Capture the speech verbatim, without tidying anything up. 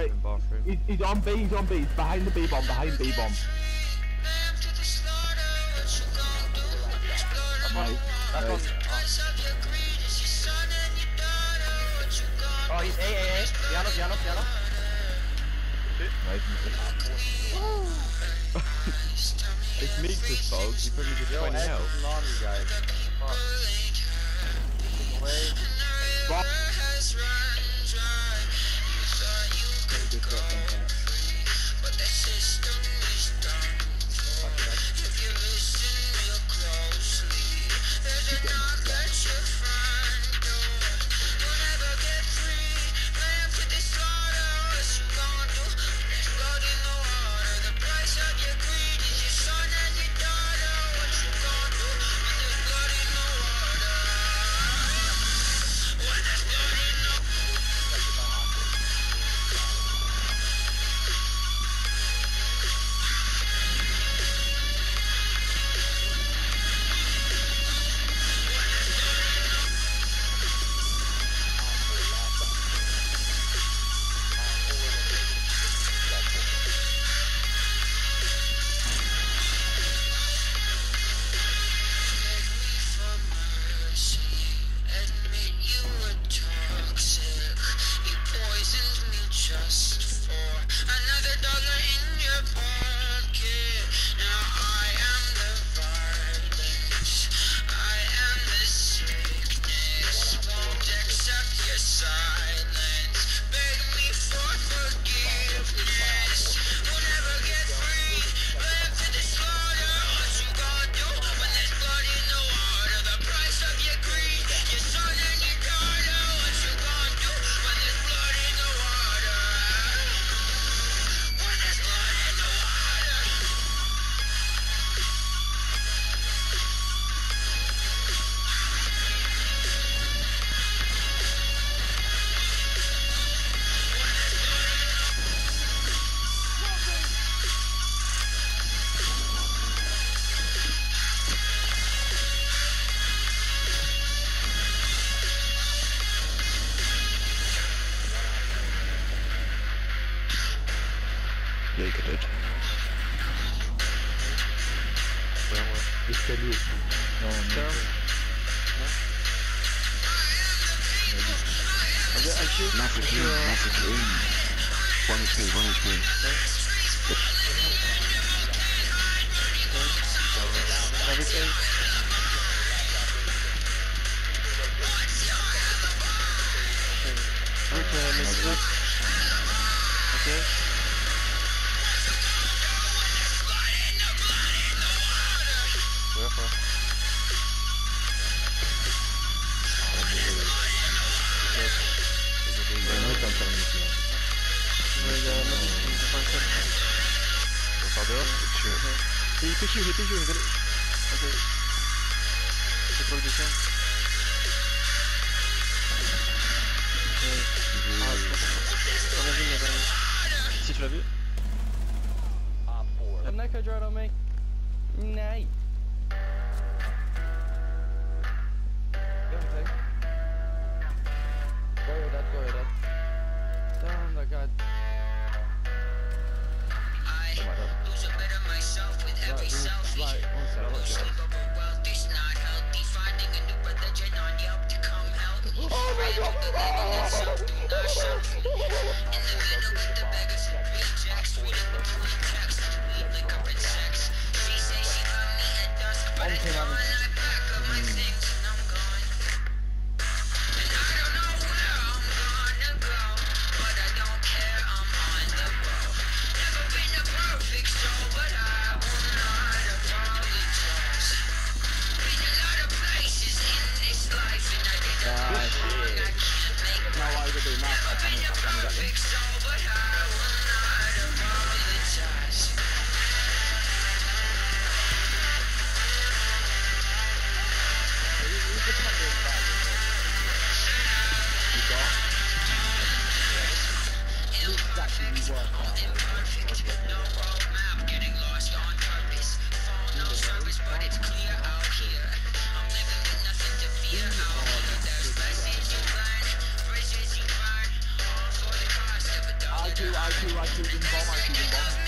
Right, he's, he's on B, he's on B, he's behind the B bomb, behind B bomb. Nice. That's Nice. Oh, he's A, A, A. Piano, piano, piano. Nice. It's me, this dog. You put me to twenty health. On you guys. Fuck. Away. Fuck. Jaeger did. He's still you. No, no. No. I shoot. Not for you, not for you. One H P, one H P. Everything. Okay, let's look. Okay. Where from? He push you, he push you, he got it. Okay. C'est quoi le dessin? Ok. Ah, je pense. On a vu, il y avait un... Si tu l'as vu? A Neko droid on me. Nay. Go ahead. Go ahead, go ahead. Down the god. Right, one sec, one sec. Oh my god! two, I two, I two, in bomb, I two, in bomb.